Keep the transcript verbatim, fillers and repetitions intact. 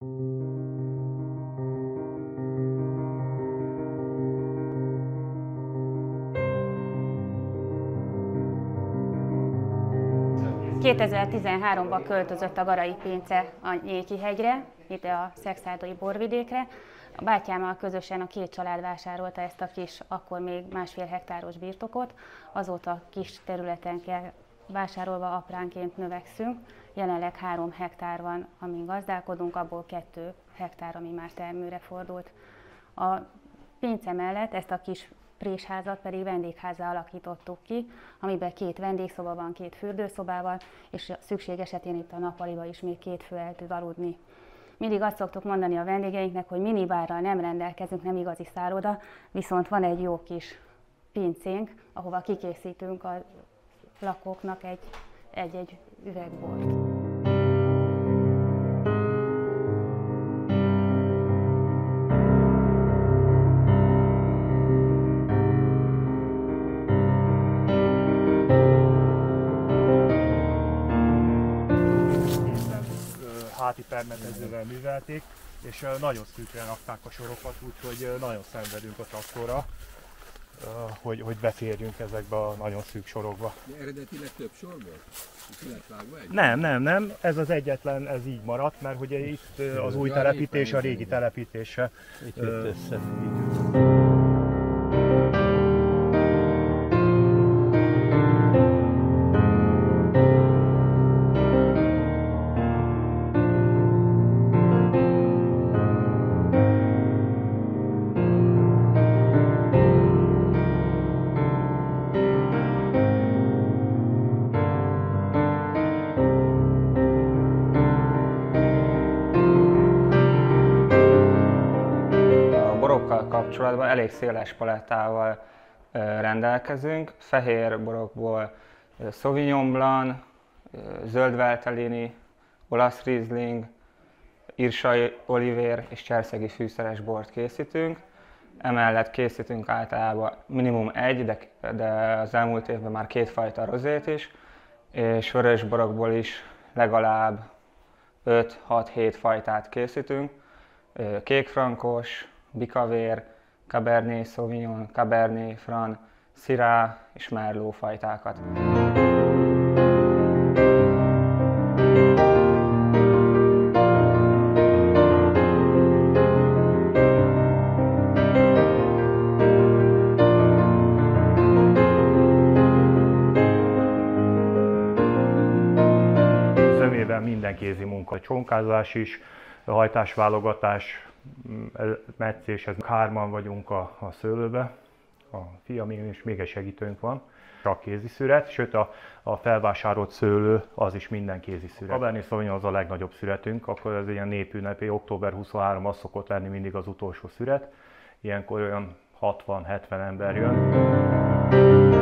kétezer-tizenháromban költözött a Garai Pince a Nyéki-hegyre, itt a szekszárdi borvidékre. A bátyámmal közösen a két család vásárolta ezt a kis, akkor még másfél hektáros birtokot. Azóta kis területen kell vásárolva apránként növekszünk. Jelenleg három hektár van, amin gazdálkodunk, abból kettő hektár, ami már termőre fordult. A pince mellett ezt a kis présházat pedig vendégházá alakítottuk ki, amiben két vendégszoba van, két fürdőszobával, és szükség esetén itt a nappaliba is még két fő el tud aludni. Mindig azt szoktuk mondani a vendégeinknek, hogy minibárral nem rendelkezünk, nem igazi szálloda, viszont van egy jó kis pincénk, ahova kikészítünk a lakóknak egy-egy üvegbort. Háti permetezővel művelték, és nagyon szűkre rakták a sorokat, úgyhogy nagyon szenvedünk a traktorra, hogy, hogy beférjünk ezekbe a nagyon szűk sorokba. De eredetileg több sor volt? Nem, nem, nem, ez az egyetlen, ez így maradt, mert ugye itt az új telepítés, a régi telepítése. Itt jött össze. Kapcsolatban elég széles palettával rendelkezünk. Fehér borokból Sauvignon Blanc, zöld Valtellini, olasz Riesling, irsai olivér és cserszegi fűszeres bort készítünk. Emellett készítünk általában minimum egy, de, de az elmúlt évben már kétfajta rozét is, és vörös borokból is legalább öt-hat-hét fajtát készítünk. Kékfrankos, bikavér, Cabernet Sauvignon, Cabernet Franc, Syrah és Merlot fajtákat. Zömében minden kézi munka, csonkázás is, hajtásválogatás, meccés, ez hárman vagyunk a, a szőlőbe, a fiam és még egy segítőnk van. Csak kézi szüret, sőt a, a felvásárolt szőlő az is minden kézi szüret. A Cabernet Sauvignon az a legnagyobb szüretünk, akkor ez ilyen népünnepi, október huszonharmadika az szokott lenni mindig az utolsó szüret. Ilyenkor olyan hatvan-hetven ember jön.